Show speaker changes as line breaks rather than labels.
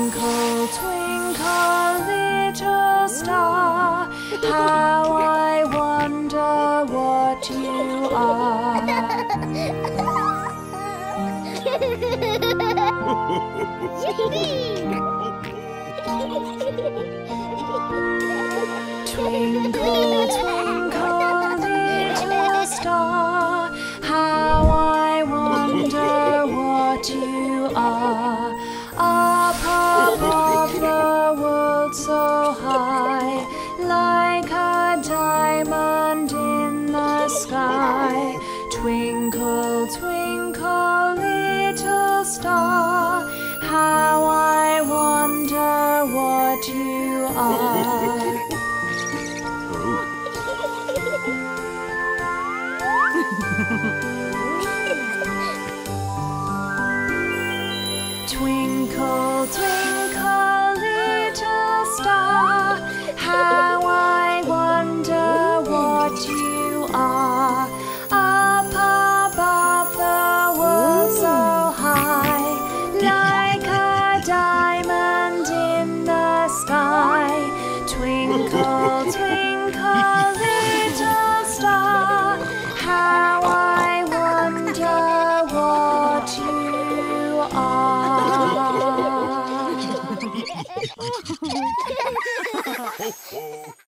Twinkle, twinkle, little star, how I wonder what you are. Twinkle, twinkle, little star, how I wonder what you are. Up above the world so high, like a diamond in the sky. Twinkle, twinkle, little star, how I wonder what you are. Twinkle, twinkle, little star, how I wonder what you are. Up above the world so high, like a diamond in the sky. Twinkle, twinkle, little star, how I wonder what you are.